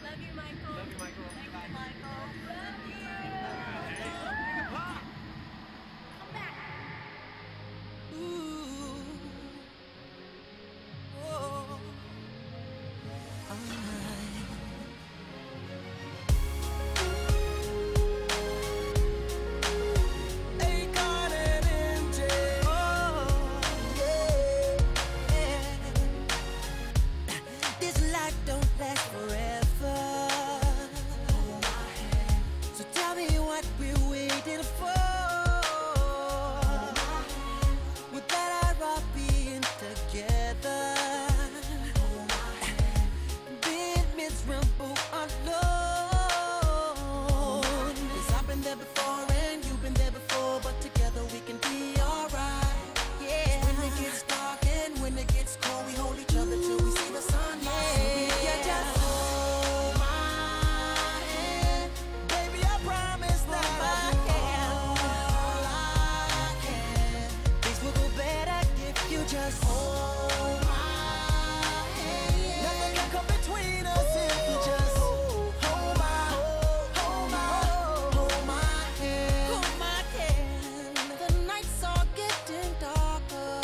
Love you, Michael. Love you, Michael. Thank you, Michael. Love you. Make it pop. Come back. Ooh. Oh. Akon and MJ. Oh, yeah. This life don't last forever. So tell me what we're waiting for. With that, I'd rather being together. Being miserable alone. 'Cause I've been there before and you've been there before, but together we can be alright. Yeah. When it gets dark and when it gets cold, we hold each other till we see the sun. Yeah, just hold my hand, baby. I promise that I'll do all I can. Things will go better if you just hold my hand. Nothing can come between us if you just hold my hand. Hold my hand. The nights are getting darker.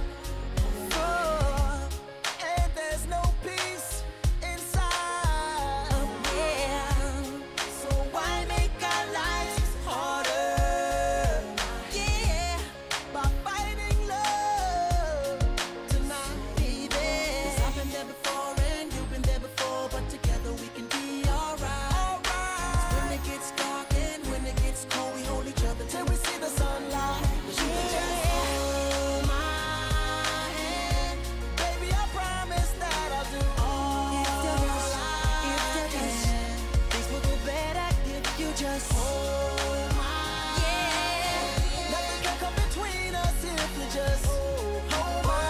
And there's no peace inside. Yeah. So why make our lives harder? Yeah. By fighting love tonight, baby. 'Cause I've been there before and you've been there before, but together we can be alright. 'Cause when it gets dark and when it gets cold, we hold each other till we see the sunlight. 'Cause you can just hold my hand, baby. I promise that I'll do all I can. Things will go better if you just hold my hand. Nothing can come between us if you just hold my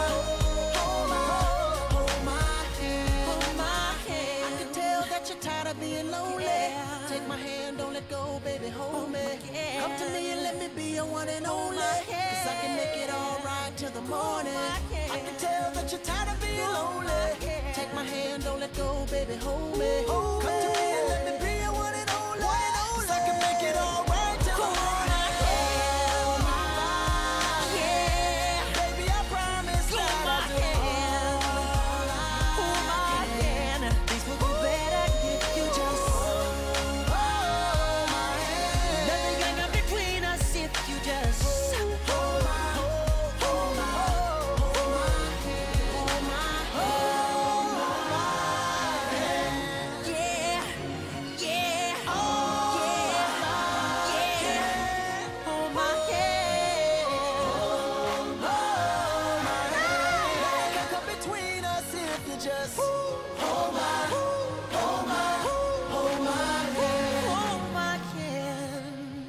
hand. Hold my hand. I can tell that you're tired of being lonely. Take my hand, don't let go, baby, hold me. Come to me and let me be your one and only. 'Cause I can make it all right till the morning. I can tell that you're tired of being lonely. Take my hand, don't let go, baby, hold me. Come to me and let me be your one and only. 'Cause I can make it all right till the morning. Baby, I promise that I'll do all I can. Things will go better if you just hold my hand. Nothing can come between us if you just hold my hand. Yeah, yeah, hold my hand. Nothing can come between us if you just hold my hand. Hold my hand.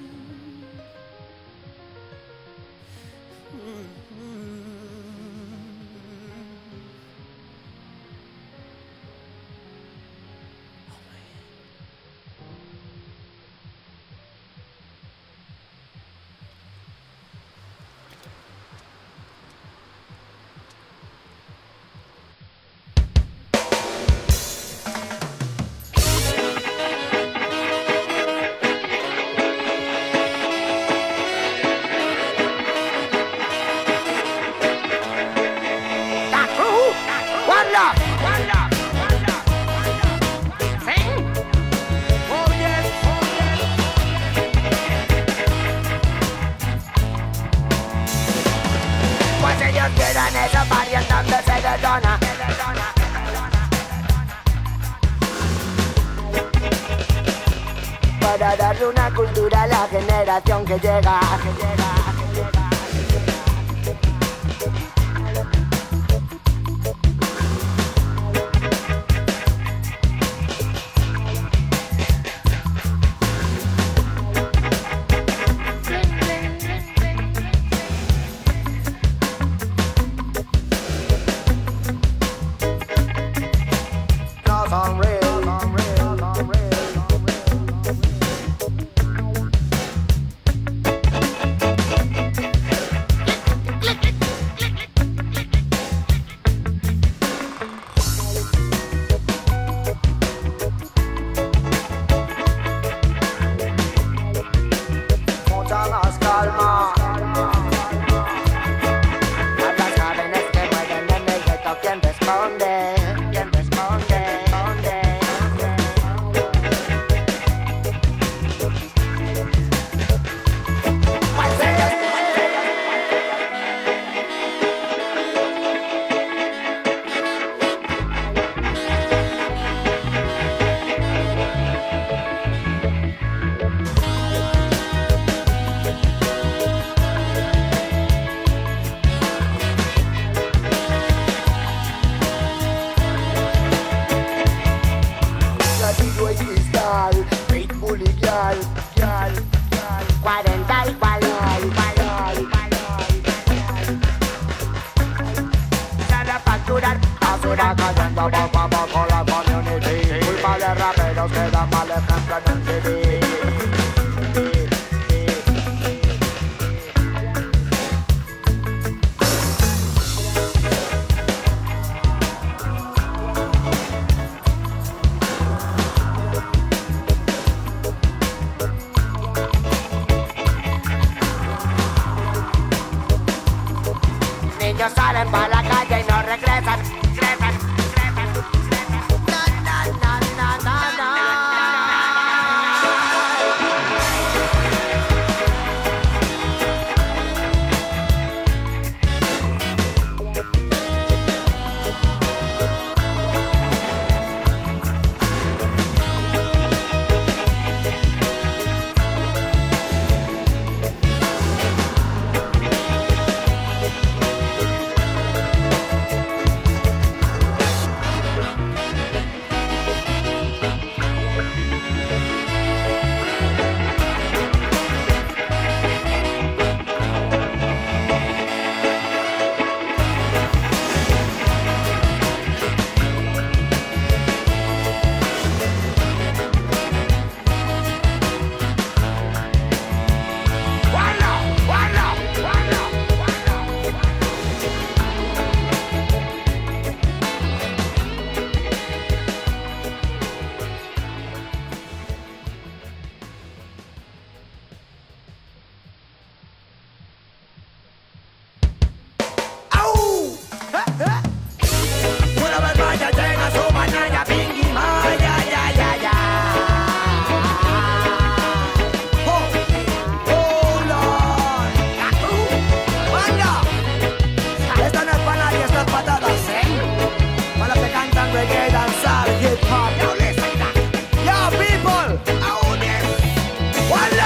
One love, one love, one love, one love. Sing. Oh yes, oh yes. Pues ellos quedan esa varias donde se detona. Para darle una cultura a la generación que llega. No son real, son real, son real. Haciendo poco a poco la community. Culpa de raperos que dan mal ejemplo en MTV. Niños salen pa' la calle y no regresan. Na, na, na, na, na. Una vez más ya llega su mañana, Pinky Maya, ya, ya, ya. Oh, Lord. La cruz, vaya. Esto no es para nadie, esto es para todos, para los que cantan reggae, danzar, hip hop. Yo, listen that. Yo, people, ¡Wala!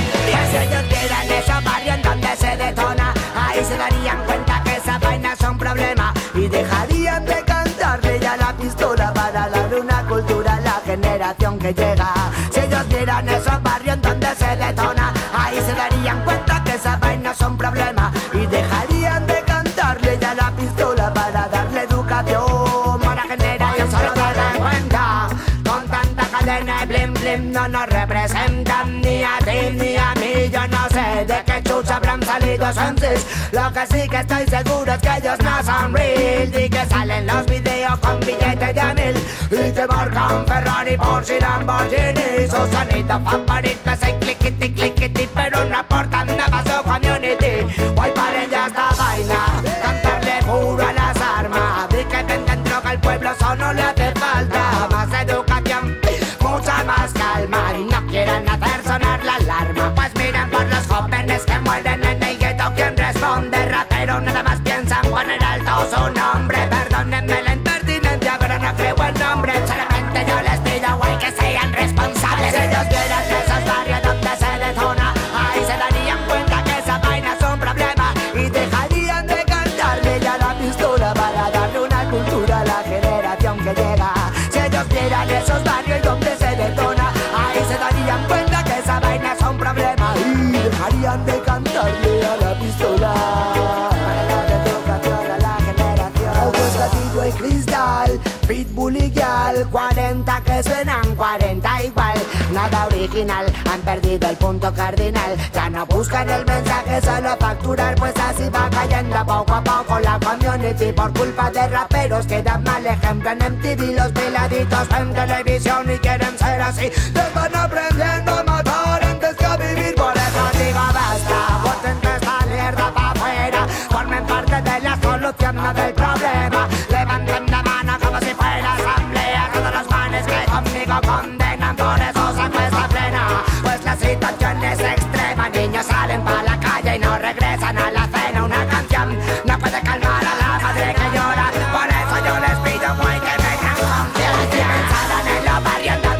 Si ellos vieran esos barrios en donde se detona, ahí se darían cuenta que esa vaina es un problema y dejarían de cantarle ya la pistola para dar una cultura a la generación que llega. Si ellos vieran esos barrios en donde se detona, ahí se darían cuenta que esa vaina es un problema y dejarían de cantarle ya la pistola para darle educación para generación. Solo te dan cuenta, con tanta cadena y blim blim no nos representan ni a ti ni a mí. Yo no sé de qué chucha habrán salido esos. Lo que sí que estoy seguro es que ellos no son real y que salen los videos con billetes de 1000 y que marcan Ferrari, Porsche y Lamborghini. Su sonido favorito es el clickety clickety, pero no aportan nada a su community. Hoy paren ya esta vaina, cantarle puro a las armas. Di que venden droga al pueblo, eso no le hace falta. Más educación, mucha más calma y no quieran hacer sonar la alarma. Pues miren por los jóvenes que mueren en el gueto. ¿Quién responde? Rapero, nada más piensan poner alto su nombre. Perdónenme la impertinencia, pero no creo el nombre. Solamente yo les pido, güey, que sean responsables. Si ellos vieran esos barrios donde se detona, ahí se darían cuenta que esa vaina es un problema y dejarían de cantarle ya la pistola para darle una cultura a la generación que llega. Si ellos vieran esos barrios donde se detona, ahí se darían cuenta que esa vaina es un problema y dejarían de cantarle a la pistola para darle educación a la generación. August Gatillo y Cristal, Pitbull y Gal, 40 que suenan 40 igual. Nada original, han perdido el punto cardinal. Ya no buscan el mensaje, solo facturar. Pues así va cayendo poco a poco la community por culpa de raperos que dan mal ejemplo en MTV. Los peladitos ven televisión y quieren ser así. Les van aprendiendo a matar antes que a vivir. Por eso digo basta, boten de esta mierda pa' afuera. Formen parte de la solución, no del problema. Levanten la mano como si fuera asamblea. Todos los manes que conmigo condenan, por eso saco esta plena. Pues la situación es extrema, niños salen pa' la calle y no regresan a la cena. Una canción no puede calmar a la madre que llora. Por eso yo les pido, güey, que tengan confianza. En los barrios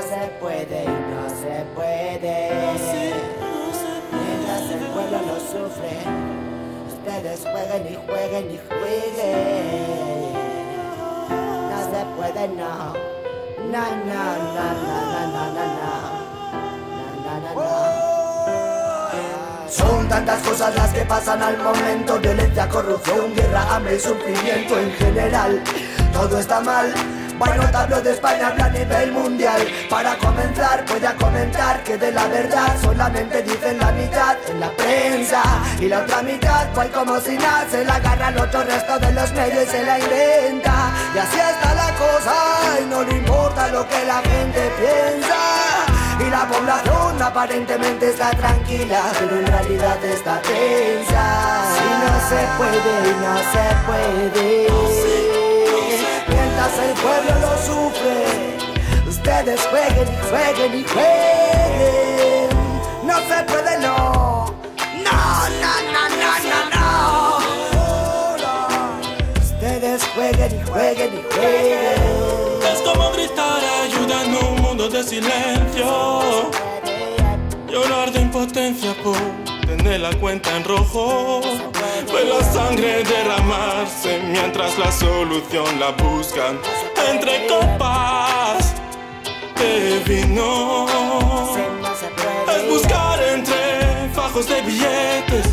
se puede, no se puede. Mientras el pueblo lo sufre, ustedes jueguen y jueguen y jueguen. No se puede, no. No, no, no, no, no, no, no, no, no, no. Son tantas cosas las que pasan al momento: violencia, corrupción, guerra, hambre y sufrimiento en general. Todo está mal. Bueno, te hablo de España, hablo a nivel mundial. Para comenzar, voy a comentar que de la verdad solamente dicen la mitad en la prensa, y la otra mitad, pues como si nada, se la agarra al otro resto de los medios y se la inventa. Y así está la cosa, y no le importa lo que la gente piensa. Y la población aparentemente está tranquila, pero en realidad está tensa. Si no se puede, no se puede. Mientras el pueblo lo sufre, ustedes jueguen y jueguen y jueguen. No se puede, no. No, no, no, no, no, no. Ustedes jueguen y jueguen y jueguen. Es como gritar ayuda en un mundo de silencio, llorar de impotencia por tener la cuenta en rojo, ver la sangre derramarse mientras la solución la buscan entre copas de vino. Es buscar entre fajos de billetes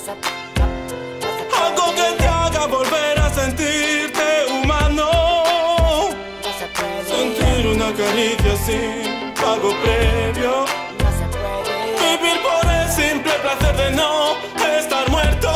algo que te haga volver a sentirte humano, sentir una caricia sin pago previo, vivir por el simple placer de no estar muerto.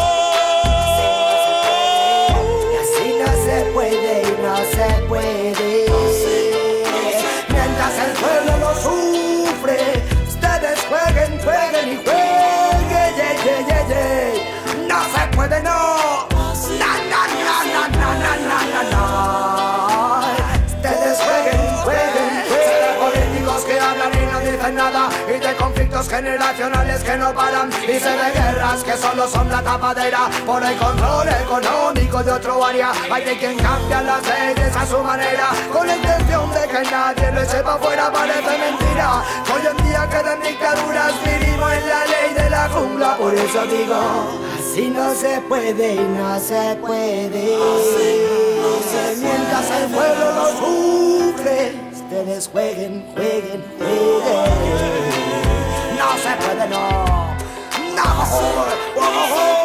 Y así no se puede y no se puede. Mientras el pueblo lo sufre, ustedes jueguen, jueguen y jueguen. Yeah, yeah, yeah, yeah. No se puede, no. No, no, no, no, no, no, no, no. Ustedes jueguen, jueguen, jueguen. De políticos que hablan y no dicen nada, y de conflictos generacionales que no paran, y se de guerras que solo son la tapadera por el control económico de otro área. Hay de quien cambia las leyes a su manera, con la intención de que nadie lo sepa fuera. Parece mentira que hoy en día quedan dictaduras, vivimos en la ley de la jungla. Por eso digo, así no se puede y no se puede. Mientras el pueblo lo sufre, ustedes jueguen, jueguen, jueguen. No se puede, no. No.